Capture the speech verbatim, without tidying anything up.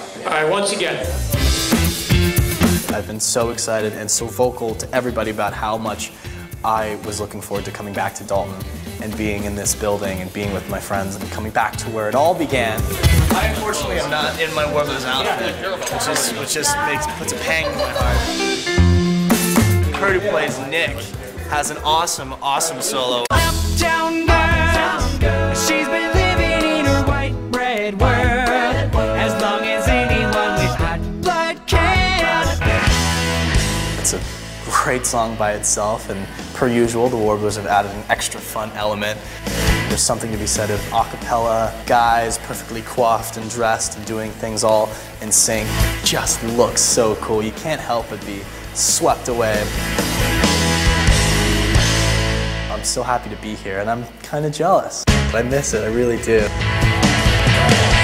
All right, once again. I've been so excited and so vocal to everybody about how much I was looking forward to coming back to Dalton and being in this building and being with my friends and coming back to where it all began. I unfortunately am not in my Warblers outfit, which, is, which just makes, puts a pang in my heart. Kurt, who plays Nick, has an awesome, awesome solo. Uptown girl, she's been living in her white bread world as long as anyone with hot blood can. It's a great song by itself, and per usual, the Warblers have added an extra fun element. There's something to be said of a cappella, guys perfectly coiffed and dressed and doing things all in sync. Just looks so cool. You can't help but be swept away. I'm so happy to be here, and I'm kind of jealous. I miss it, I really do.